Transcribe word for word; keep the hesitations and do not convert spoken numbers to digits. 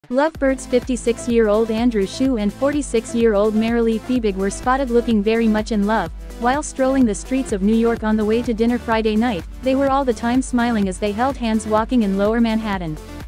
Lovebirds fifty-six-year-old Andrew Shue and forty-six-year-old Marilee Fiebig were spotted looking very much in love. While strolling the streets of New York on the way to dinner Friday night, they were all the time smiling as they held hands walking in Lower Manhattan.